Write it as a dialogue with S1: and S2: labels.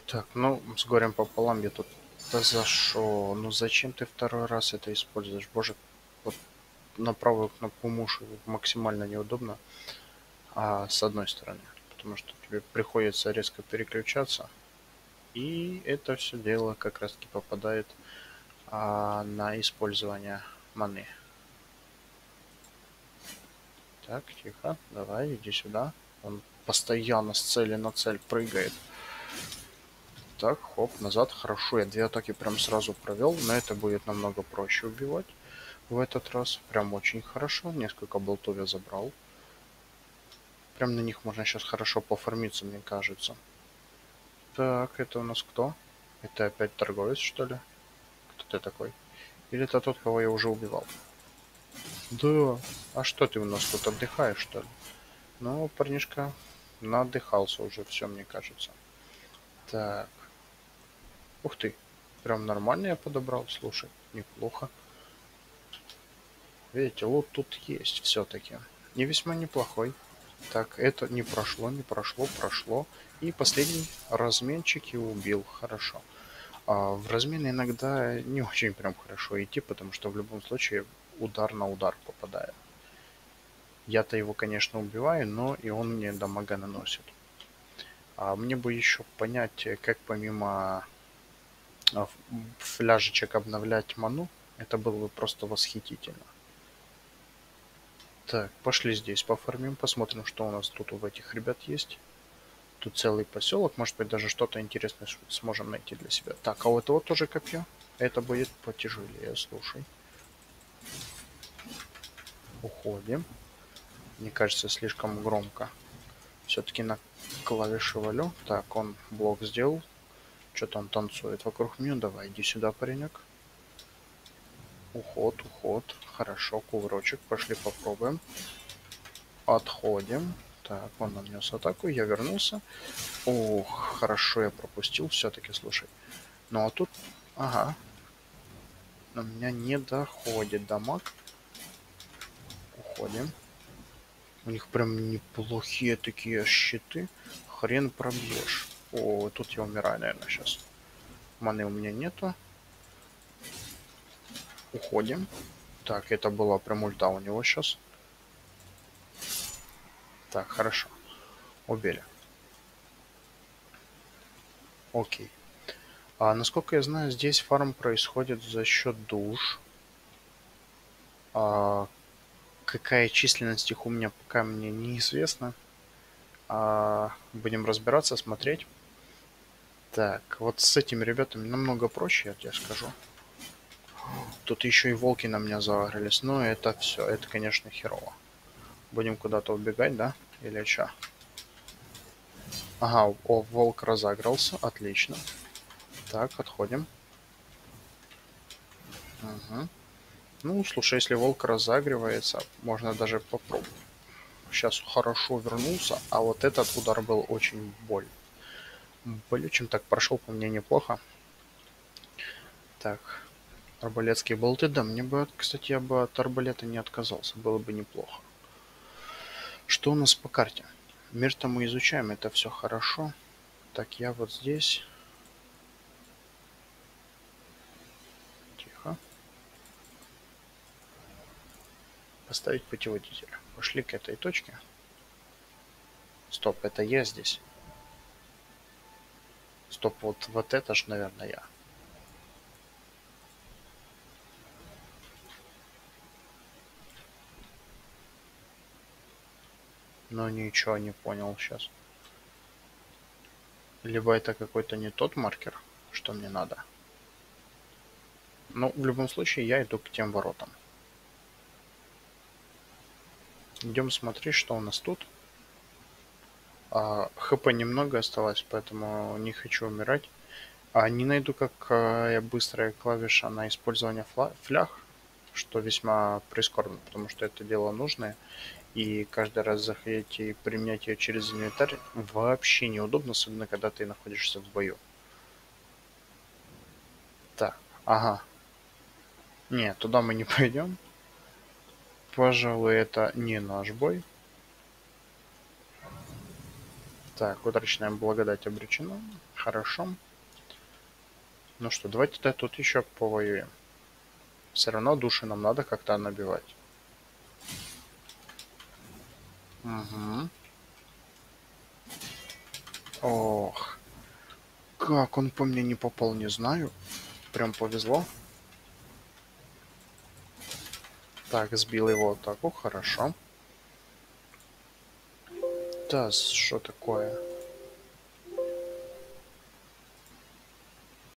S1: Так, ну, с горем пополам я тут зашел. Ну зачем ты второй раз это используешь? Боже, вот на правую кнопку мыши максимально неудобно, с одной стороны, потому что тебе приходится резко переключаться, и это все дело как раз-таки попадает на использование маны. Так, тихо, давай, иди сюда. Он постоянно с цели на цель прыгает. Так, хоп, назад. Хорошо, я две атаки прям сразу провел, но это будет намного проще убивать в этот раз. Прям очень хорошо. Несколько болтов я забрал. Прям на них можно сейчас хорошо пофармиться, мне кажется. Так, это у нас кто? Это опять торговец, что ли? Кто ты такой? Или это тот, кого я уже убивал? Да. А что ты у нас тут отдыхаешь, что ли? Ну, парнишка наотдыхался уже, все, мне кажется. Так. Ух ты. Прям нормально я подобрал, слушай. Неплохо. Видите, лут тут есть все-таки. И весьма неплохой. Так, это не прошло, не прошло, прошло. И последний разменчик и убил. Хорошо. В размены иногда не очень прям хорошо идти, потому что в любом случае удар на удар попадает. Я-то его, конечно, убиваю, но и он мне дамага наносит. Мне бы еще понять, как помимо фляжечек обновлять ману, это было бы просто восхитительно. Так, пошли здесь пофармим, посмотрим, что у нас тут у этих ребят есть. Тут целый поселок, может быть, даже что-то интересное сможем найти для себя. Так, а у этого тоже копье. Это будет потяжелее, слушай. Уходим. Мне кажется, слишком громко. Все-таки на клавиши валю. Так, он блок сделал. Что-то он танцует вокруг меня. Давай, иди сюда, паренек. Уход, уход. Хорошо, кувырочек. Пошли попробуем. Отходим. Так, он нанес атаку. Я вернулся. Ох, хорошо я пропустил все-таки, слушай. Ну а тут... Ага. У меня не доходит дамаг. Уходим. У них прям неплохие такие щиты. Хрен пробьешь. О, тут я умираю, наверное, сейчас. Маны у меня нету. Уходим. Так, это была прям ульта у него сейчас. Так, хорошо. Убили. Окей. Насколько я знаю, здесь фарм происходит за счет душ. А, какая численность их у меня пока мне неизвестна. Будем разбираться, смотреть. Так, вот с этими ребятами намного проще, я тебе скажу. Тут еще и волки на меня загрелись. Но это все, это, конечно, херово. Будем куда-то убегать, да? Или что? Ага, волк разыгрался, отлично. Так, отходим. Угу. Ну, слушай, если волк разогревается, можно даже попробовать. Сейчас хорошо вернулся, а вот этот удар был очень болючим. Так, прошел по мне неплохо. Так, арбалетские болты, да, мне бы, кстати, я бы от арбалета не отказался, было бы неплохо. Что у нас по карте? Мир-то мы изучаем, это все хорошо. Так, я вот здесь. Тихо. Поставить путеводитель. Пошли к этой точке. Стоп, это я здесь. Стоп, вот это ж, наверное, я. Но ничего не понял сейчас. Либо это какой-то не тот маркер, что мне надо. Но в любом случае я иду к тем воротам. Идем смотреть, что у нас тут. ХП немного осталось, поэтому не хочу умирать. Не найду, какая быстрая клавиша на использование флях, что весьма прискорбно, потому что это дело нужное. И каждый раз заходить и применять ее через инвентарь вообще неудобно, особенно когда ты находишься в бою. Так, ага. Нет, туда мы не пойдем. Пожалуй, это не наш бой. Так, утраченная благодать обречена. Хорошо. Ну что, давайте тут еще повоюем. Все равно души нам надо как-то набивать. Угу. Ох. Как он по мне не попал, не знаю. Прям повезло. Так, сбил его атаку, хорошо. Да, что такое?